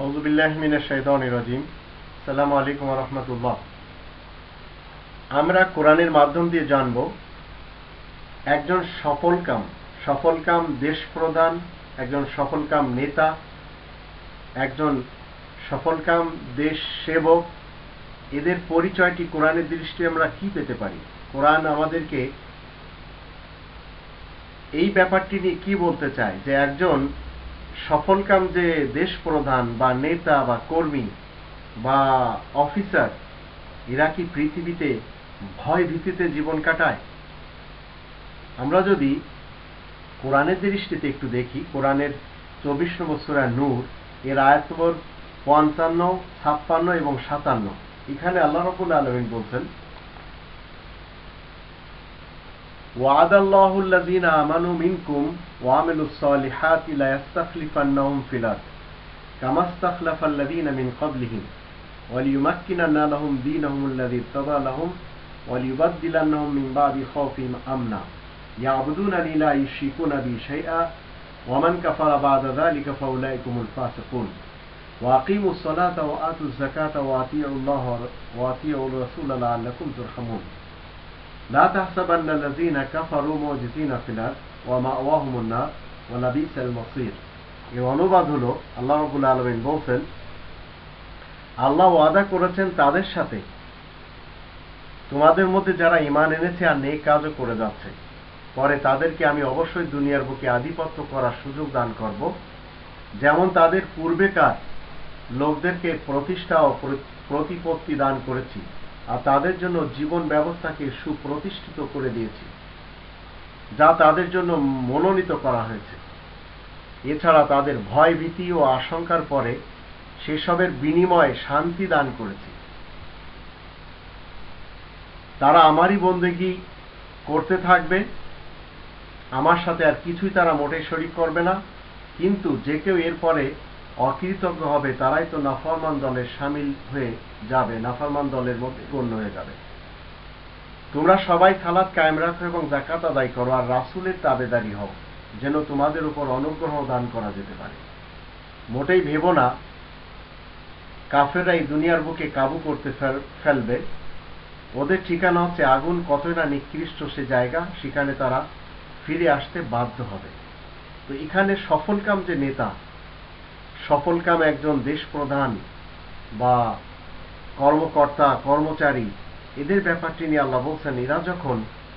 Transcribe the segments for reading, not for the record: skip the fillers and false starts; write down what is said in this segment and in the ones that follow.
আউযু বিল্লাহি মিনাশ শাইতানির রাজিম। আসসালামু আলাইকুম ওয়া রাহমাতুল্লাহ। আমরা কোরআনের মাধ্যম দিয়ে জানব একজন সফলকাম দেশ প্রধান, একজন সফলকাম নেতা, একজন সফলকাম দেশ সেবক, এদের পরিচয়টি কোরআনের দৃষ্টিতে আমরা কি পেতে পারি। কোরআন আমাদেরকে এই ব্যাপারটি নিয়ে কি বলতে চায় যে একজন সফলকাম যে দেশ প্রধান বা নেতা বা কর্মী বা অফিসার, এরা কি পৃথিবীতে ভয় ভীতিতে জীবন কাটায়? আমরা যদি কোরআনের দৃষ্টিতে একটু দেখি, কোরআনের 24 নম্বর সূরা নূর এর আয়াত নম্বর 55, 56 এবং 57, এখানে আল্লাহ রাব্বুল আলামিন বলছেন, وعد الله الذين آمنوا منكم وعملوا الصالحات لا يستخلفنهم في الأرض كما استخلف الذين من قبلهم وليمكنن لهم دينهم الذي ارتضى لهم وليبدلنهم من بعد خوفهم أمنا يعبدونني لا يشركون بي شيئا ومن كفر بعد ذلك فأولئك هم الفاسقون وأقيموا الصلاة وآتوا الزكاة وأطيعوا الله وأطيعوا الرسول لعلكم ترحمون لا تحسبن الذين كفروا معجزين في الأرض ومأواهم النار ولبئس المصير। এর অনুবাদ হলো, আল্লাহ রাব্বুল আলামিন বলেন, আল্লাহ ওয়াদা করেছেন তাদের সাথে, তোমাদের মধ্যে যারা ঈমান এনেছে আর নেক কাজও করে যাচ্ছে, পরে তাদেরকে আমি অবশ্যই দুনিয়ার বুকে আধিপত্য করার সুযোগ দান করব, যেমন তাদের পূর্বেকার লোকদেরকে প্রতিষ্ঠা ও প্রতিপত্তি দান করেছি, আর তাদের জন্য জীবন ব্যবস্থাকে সুপ্রতিষ্ঠিত করে দিয়েছি, যা তাদের জন্য মনোনীত করা হয়েছে। এছাড়া তাদের ভয় ভীতি ও আশঙ্কার পরে সেসবের বিনিময়ে শান্তি দান করেছি। তারা আমারই বন্দেগী করতে থাকবে, আমার সাথে আর কিছুই তারা মোটেই শরীক করবে না, কিন্তু যে কেউ এরপরে অকৃতজ্ঞ হবে তারাই তো নাফরমান দলের শামিল হয়ে যাবে, নাফরমান দলের মধ্যে গণ্য হয়ে যাবে। তোমরা সবাই সালাত কায়েম রাখো এবং যাকাত আদায় করো, আর রাসূলের তাবেদারি হও, যেন তোমাদের উপর অনুগ্রহ দান করা যেতে পারে। মোটেই ভেবো না কাফেররা এই দুনিয়ার বুকে কাবু করতে ফেলবে। ওদের ঠিকানা হচ্ছে আগুন, কতই না নিকৃষ্ট সে জায়গা, সেখানে তারা ফিরে আসতে বাধ্য হবে। তো এখানে সফলকাম যে নেতা, সফলকাম একজন দেশ প্রধান বা কর্মকর্তা কর্মচারী, এদের ব্যাপারটি নিয়ে আল্লাহ বলছেন, এরা যখন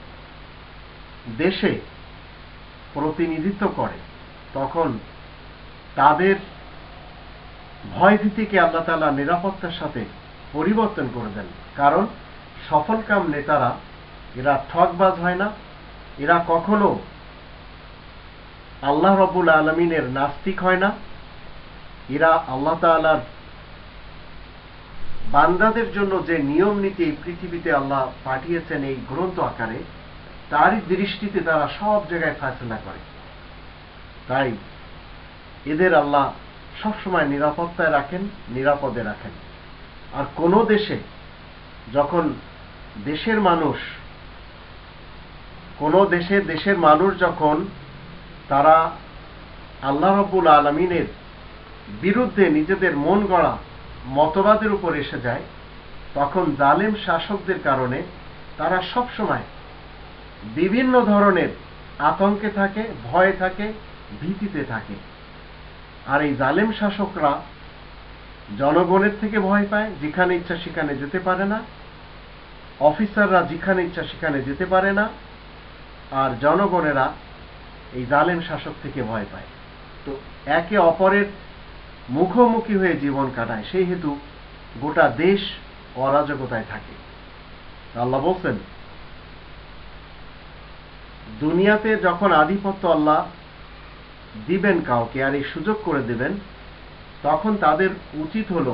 দেশে প্রতিনিধিত্ব করে তখন তাদের ভয় ভীতিকে আল্লাহ তাআলা নিরাপত্তার সাথে পরিবর্তন করে দেন। কারণ সফলকাম নেতারা এরা ঠকবাজ হয় না, এরা কখনো আল্লাহ রাব্বুল আলামিনের নাস্তিক হয় না, এরা আল্লাহ তাআলার বান্দাদের জন্য যে নিয়ম নীতি এই পৃথিবীতে আল্লাহ পাঠিয়েছেন এই গ্রন্থ আকারে, তারই দৃষ্টিতে তারা সব জায়গায় ফয়সালা করে। তাই এদের আল্লাহ সবসময় নিরাপত্তায় রাখেন, নিরাপদে রাখেন। আর কোন দেশে যখন দেশের মানুষ যখন তারা আল্লাহ রাব্বুল আলামিনের বিরুদ্ধে নিজেদের মন গড়া মতবাদের উপর এসে যায়, তখন জালেম শাসকদের কারণে তারা সবসময় বিভিন্ন ধরনের আতঙ্কে থাকে, ভয়ে থাকে, ভীতিতে থাকে। আর এই জালেম শাসকরা জনগণের থেকে ভয় পায়, যেখানে ইচ্ছা সেখানে যেতে পারে না, অফিসাররা যেখানে ইচ্ছা সেখানে যেতে পারে না, আর জনগণেরা এই জালেম শাসক থেকে ভয় পায়। তো একে অপরের মুখোমুখি হয়ে জীবন কাটায়, সেই হেতু গোটা দেশ অরাজকতায় থাকে। আল্লাহ বলছেন, দুনিয়াতে যখন আধিপত্য আল্লাহ দিবেন কাউকে আর এই সুযোগ করে দেবেন, তখন তাদের উচিত হলো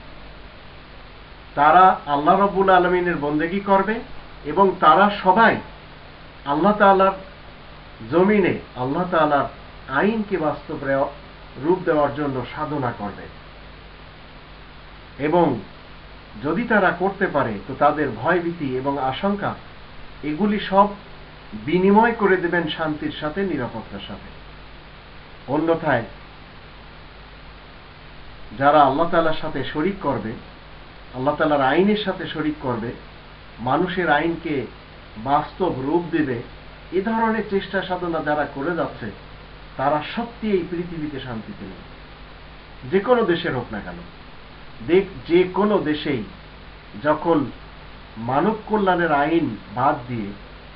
তারা আল্লাহ রাব্বুল আলামিনের বন্দেগী করবে এবং তারা সবাই আল্লাহ তাআলার জমিনে আল্লাহ তাআলার আইনকে বাস্তব রূপ দেওয়ার জন্য সাধনা করবে। এবং যদি তারা করতে পারে তো তাদের ভয় ভীতি এবং আশঙ্কা এগুলি সব বিনিময় করে দেবেন শান্তির সাথে, নিরাপত্তার সাথে। অন্যথায় যারা আল্লাহ তাআলার সাথে শরীক করবে, আল্লাহ তাআলার আইনের সাথে শরীক করবে, মানুষের আইনকে বাস্তব রূপ দেবে, এ ধরনের চেষ্টা সাধনা যারা করে যাচ্ছে তারা সত্যি এই পৃথিবীতে শান্তিতে নেই, যে কোনো দেশের হোক না কেন। যে কোনো দেশেই যখন মানব কল্যাণের আইন বাদ দিয়ে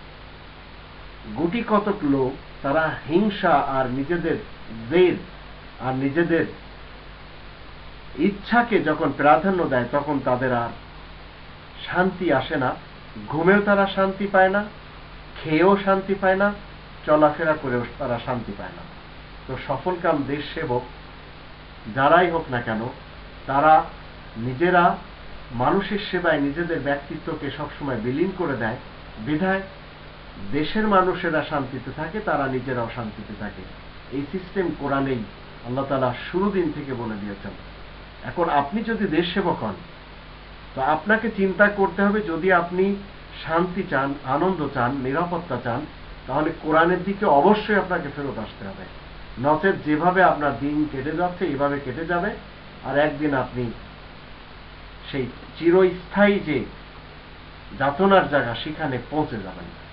গুটি কতক লোক তারা হিংসা আর নিজেদের জেদ আর নিজেদের ইচ্ছাকে যখন প্রাধান্য দেয়, তখন তাদের আর শান্তি আসে না, ঘুমেও তারা শান্তি পায় না, খেয়েও শান্তি পায় না, চলাফেরা করেও তারা শান্তি পায় না। তো সফলকাম দেশ সেবক যারাই হোক না কেন, তারা নিজেরা মানুষের সেবায় নিজেদের ব্যক্তিত্বকে সবসময় বিলীন করে দেয়, বিধায় দেশের মানুষেরা শান্তিতে থাকে, তারা নিজেরাও শান্তিতে থাকে। এই সিস্টেম কোরআনেই আল্লাহ তাআলা শুরু দিন থেকে বলে দিয়েছেন। এখন আপনি যদি দেশ সেবক হন, তো আপনাকে চিন্তা করতে হবে, যদি আপনি শান্তি চান, আনন্দ চান, নিরাপত্তা চান, তাহলে কোরআনের দিকে অবশ্যই আপনাকে ফেরত আসতে হবে। নচেত যেভাবে আপনার দিন কেটে যাচ্ছে এইভাবে কেটে যাবে, আর একদিন আপনি সেই চিরস্থায়ী যে যাতনার জায়গা সেখানে পৌঁছে যাবেন।